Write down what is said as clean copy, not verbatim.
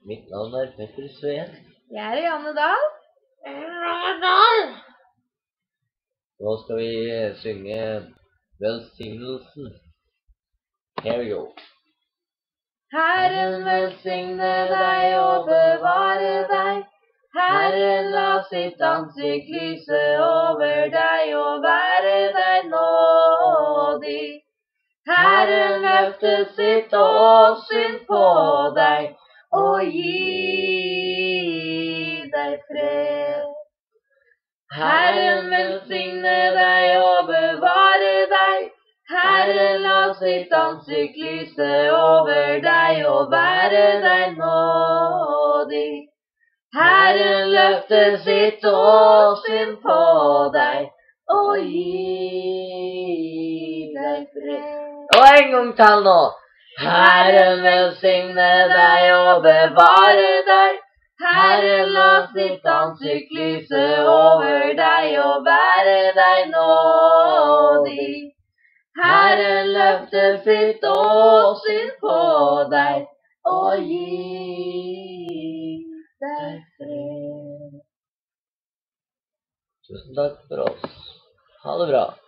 Mitt navn er Petter Sveen. Jeg er Janne Dahl. Nå skal vi synge velsignelsen. Here we go. Herren velsigne deg og bevare deg. Herren la sitt ansikt lyse over deg og være deg nådig. Herren løfte sitt åsyn på deg og gi deg fred. Herren velsigne deg og bevare deg. Herren la sitt ansikt lyse over deg og være deg nådig. Herren løfte sitt åsyn på deg og gi deg fred. Og en gang til nå. Herren velsigne deg og bevare deg. Herren la sitt ansikt lyse over deg og være deg nådig. Herren løfte sitt åsyn på deg og gi deg fred. Tusen takk for oss. Ha det bra.